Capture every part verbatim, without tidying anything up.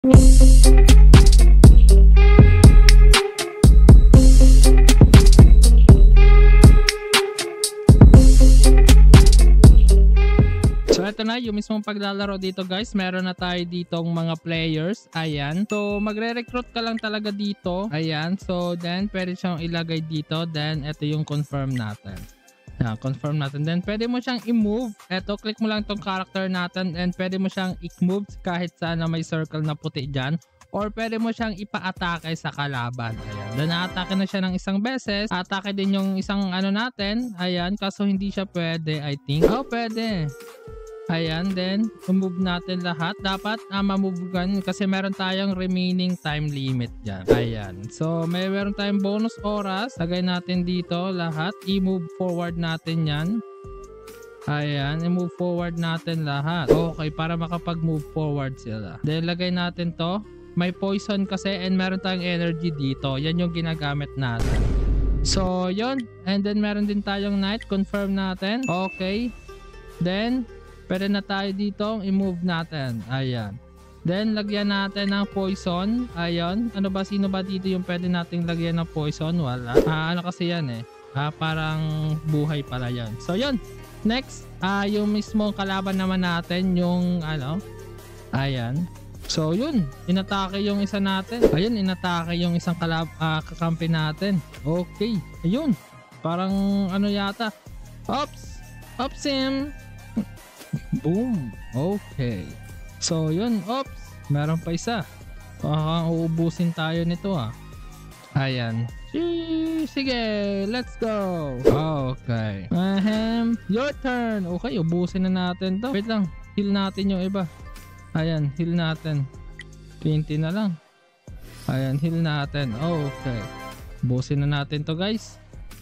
So ito na yung mismong paglalaro dito guys. Meron na tayo ditong mga players. Ayan. So magre-recruit ka lang talaga dito. Ayan. So then pwede siyang ilagay dito. Then ito yung confirm natin. Ayan, confirm natin. Then pwede mo siyang i-move. Ito, click mo lang tong character natin. And pwede mo siyang i-move kahit saan na may circle na puti dyan. Or pwede mo siyang ipa-atake sa kalaban. Ayan. Then na-atake na siya ng isang beses. Atake din yung isang ano natin. Ayan. Kaso hindi siya pwede I think. Oh pwede. Ayan, then move natin lahat. Dapat ah, mamove gan kasi meron tayong remaining time limit dyan. Ayan. So may meron tayong bonus oras. Lagay natin dito lahat. I-move forward natin yan. Ayan, i-move forward natin lahat. Okay, para makapag-move forward sila. Then lagay natin to. May poison kasi and meron tayong energy dito. Yan yung ginagamit natin. So yun. And then meron din tayong night. Confirm natin. Okay. Then pwede na tayo dito i-move natin. Ayan. Then lagyan natin ng poison. Ayan. Ano ba, sino ba dito yung pwede nating lagyan ng poison? Wala. Ah, ano kasi yan eh. Ah, parang buhay pala yan. So yun. Next, ah, yung mismo kalaban naman natin yung ano. Ayan. So yun. Inatake yung isa natin. Ayun, inatake yung isang kalab ah, kakampi natin. Okay. Ayun. Parang ano yata. Ops. Ops him. Boom. Okay. So yun. Oops. Meron pa isa. Baka uubusin tayo nito ah. Ayan. Sige. Let's go. Okay. Ahem. Your turn. Okay. Ubusin na natin to. Wait lang. Heal natin yung iba. Ayan. Heal natin. twenty na lang. Ayan. Heal natin. Okay. Ubusin na natin to guys.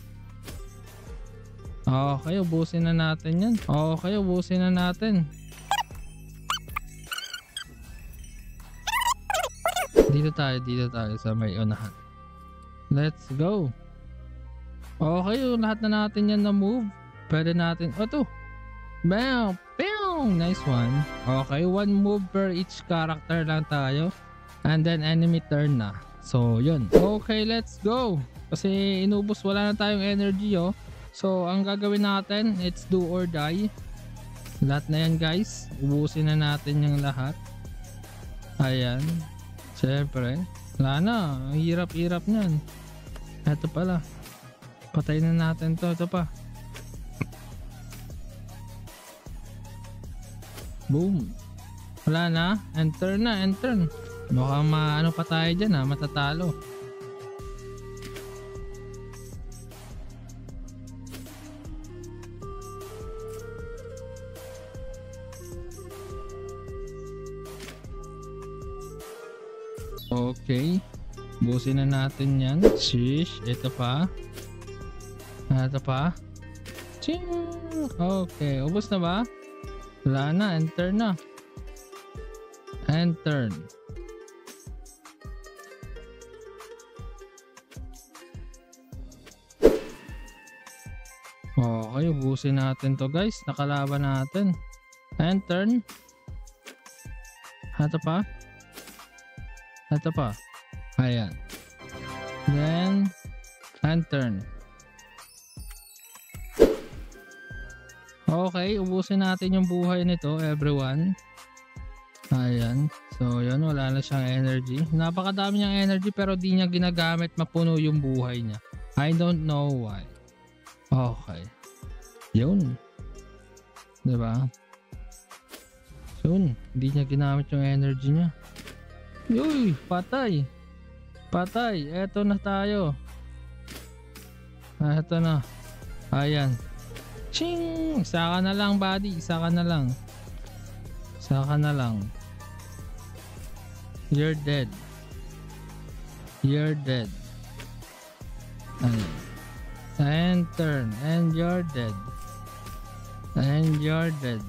Okay, ubusin na natin yan. Okay, ubusin na natin. Dito tayo, dito tayo sa may unahan. Let's go. Okay, lahat na natin yan na move. Pwede natin, oh to. Bam! Bam! Nice one. Okay, one move per each character lang tayo. And then enemy turn na. So, yun. Okay, let's go. Kasi inubos, wala na tayong energy oh. So, ang gagawin natin, it's do or die. Lahat na yan guys. Ubusin na natin yung lahat. Ayan. Siyempre. Wala na. Ang hirap-hirap nyan. Ito pala. Patay na natin to. Ito pa. Boom. Wala na. Enter na. Enter. Baka maano pa tayo dyan ha. Matatalo. Okay. Busin na natin yan. Shish. Ito pa. Ito pa. Ching. Okay. Ubos na ba? Wala na. Enter na. Enter. Okay. Ubusin natin to guys. Nakalaban natin. Enter. Ito pa. Ito pa. Ayan. Then, and turn. Okay, ubusin natin yung buhay nito, everyone. Ayan. So, yun. Wala na siyang energy. Napakadami niyang energy pero di niya ginagamit mapuno yung buhay niya. I don't know why. Okay. Yun. Diba? Yun. Di niya ginamit yung energy niya. Uy, patay. Patay. Eto na tayo. Eto na. Ayan. Ching! Isa ka na lang, buddy. Isa ka na lang. Isa ka na lang. You're dead. You're dead. Ayan. And turn. And you're dead. And you're dead.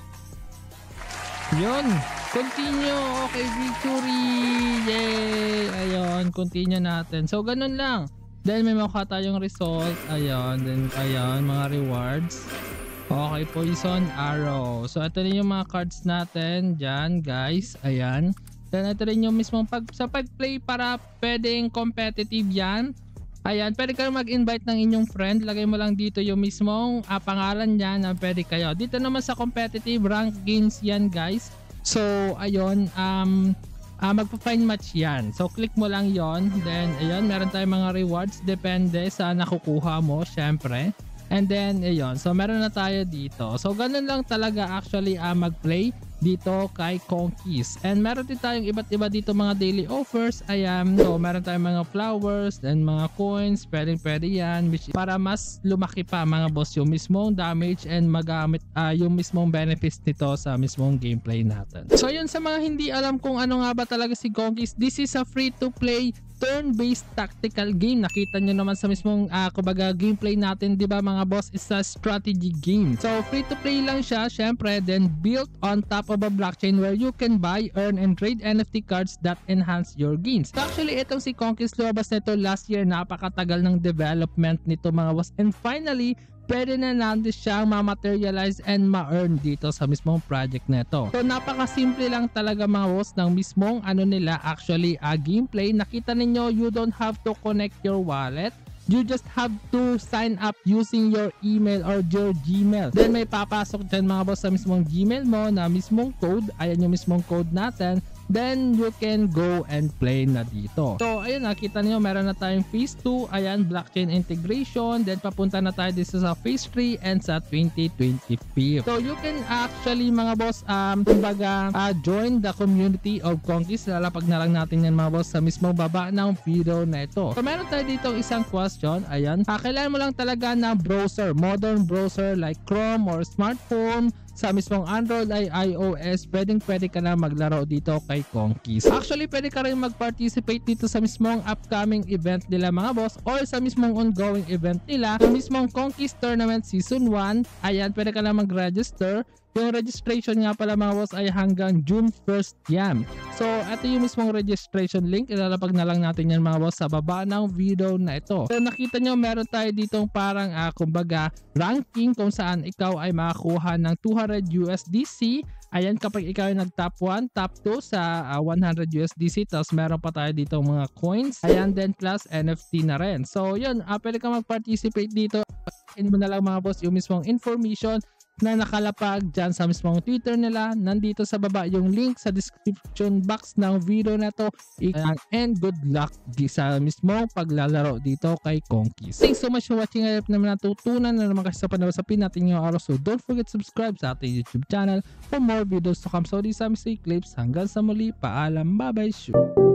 Yun! Continue. Okay, victory. Yay. Ayun, continue natin. So, ganun lang. Then, may makuha tayong result. Ayun. Then, ayun, mga rewards. Okay, poison arrow. So, ito na yung mga cards natin. Diyan, guys. Ayan. Then ito rin yung mismong pag, sa pag-play para pwedeng competitive yan. Ayan, pwede kayo mag-invite ng inyong friend. Lagay mo lang dito yung mismong uh, pangalan niya na pwede kayo. Dito naman sa competitive rank games yan guys. So, ayun, um, uh, magpa-find match yan. So, click mo lang yon. Then, ayun, meron tayong mga rewards. Depende sa nakukuha mo, syempre. And then, ayun. So, meron na tayo dito. So, ganun lang talaga actually uh, mag-play dito kay Conquist. And meron din tayong iba't iba dito mga daily offers. Ayan. So, meron tayong mga flowers and mga coins. Pwedeng pwede yan. Which, para mas lumaki pa mga boss yung mismong damage and magamit uh, yung mismong benefits nito sa mismong gameplay natin. So, yun sa mga hindi alam kung ano nga ba talaga si Conquist. This is a free-to-play turn-based tactical game. Nakita nyo naman sa mismong uh, kumbaga gameplay natin, di ba mga boss, is a strategy game. So free to play lang siya, syempre, then built on top of a blockchain where you can buy, earn, and trade N F T cards that enhance your gains. So actually, itong si Conquist lumabas nito last year, napakatagal ng development nito mga boss, and finally pwede na natin siyang ma-materialize and ma-earn dito sa mismong project nito. So napaka-simple lang talaga mga boss ng mismong ano nila actually a uh, gameplay. Nakita ninyo, you don't have to connect your wallet. You just have to sign up using your email or your Gmail. Then may papasok dyan mga boss sa mismong Gmail mo na mismong code. Ayan yung mismong code natin. Then you can go and play na dito. So ayun, nakita niyo meron na tayong phase two. Ayan, blockchain integration. Then papunta na tayo dito sa phase three and sa twenty twenty-five. So you can actually mga boss um kumbaga uh, join the community of Conquist. Lalapag na lang natin yan mga boss sa mismong baba ng video na ito. So meron tayo dito isang question. Ayan, uh, kailangan mo lang talaga ng browser, modern browser like Chrome or smartphone. Sa mismong Android ay iOS, pwedeng pwede ka na maglaro dito kay Conquist. Actually, pwede ka rin mag-participate dito sa mismong upcoming event nila mga boss or sa mismong ongoing event nila. Sa mismong Conquist Tournament Season one, ayan, pwede ka na mag-register. Yung registration nga pala mga boss ay hanggang June first yan. So, ito yung mismong registration link. Ilalapag na lang natin yan mga boss sa baba ng video na ito. So, nakita nyo meron tayo ditong parang uh, kumbaga ranking kung saan ikaw ay makakuha ng two hundred U S D C. Ayan, kapag ikaw ay nag top one, top two sa uh, one hundred U S D C. Tapos meron pa tayo dito mga coins. Ayan, then plus N F T na rin. So, yun, uh, pwede ka mag-participate dito. Hindi mo na lang mga boss yung mismong information na nakalapag dyan sa mismong Twitter nila. Nandito sa baba yung link sa description box ng video na to. And good luck sa mismong paglalaro dito kay Conquist. Thanks so much for watching. I hope naman natutunan na naman kasi sa panawasapin natin yung araw. So don't forget to subscribe sa ating YouTube channel for more videos to come. So these are Mister Clips. Hanggang sa muli. Paalam. Bye bye.